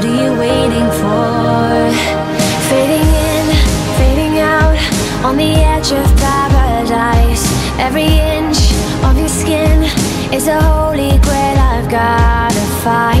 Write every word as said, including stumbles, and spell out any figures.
What are you waiting for? Fading in, fading out, on the edge of paradise. Every inch of your skin is a holy grail I've gotta find.